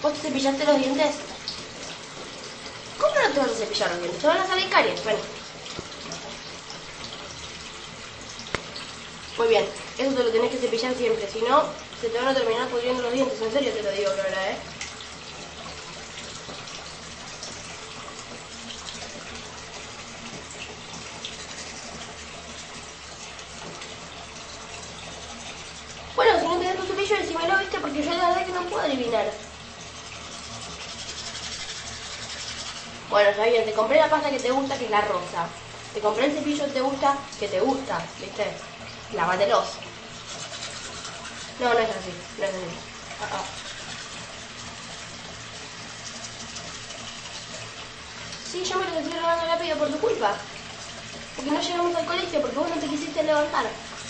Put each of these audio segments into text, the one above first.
¿Vos te cepillaste los dientes? ¿Cómo no te vas a cepillar los dientes? Te van a salir caries. Bueno. Muy bien. Eso te lo tenés que cepillar siempre. Si no, se te van a terminar pudriendo los dientes. En serio te lo digo, Lola, ¿eh? Bueno, si no te das tu cepillo, decímelo, ¿viste? Porque yo la verdad que no puedo adivinar. Bueno, está bien, te compré la pasta que te gusta, que es la rosa. Te compré el cepillo que te gusta, ¿viste? Lávatelos. No, no es así, no es así. Sí, yo me lo estoy lavando rápido por tu culpa. Porque no llegamos al colegio, porque vos no te quisiste levantar.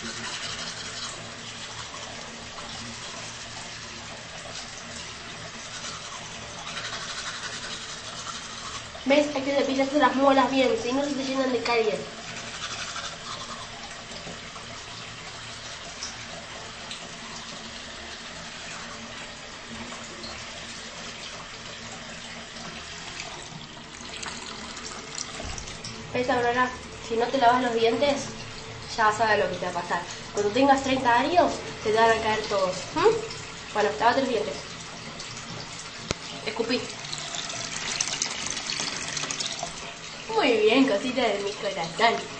¿Ves? Hay que cepillarse las muelas bien, si no se te llenan de caries. ¿Ves, Aurora? Si no te lavas los dientes, ya sabes lo que te va a pasar. Cuando tengas 30 años, se te van a caer todos. Bueno, lávate los dientes. Escupí. Muy bien, cosita de mi corazón.